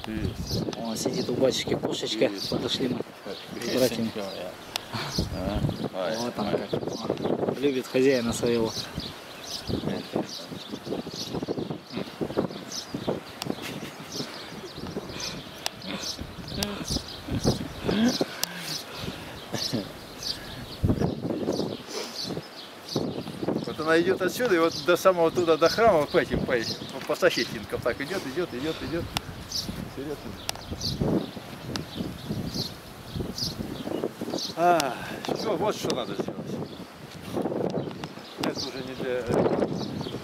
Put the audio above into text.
Он сидит у батюшки кошечка. Подошли мы с братьями. Вот он как. Любит хозяина своего. Вот она идет отсюда, и вот до самого туда, до храма, по этим, по сосединкам так идет. Серьезно. Все, вот что надо сделать. Это уже не для...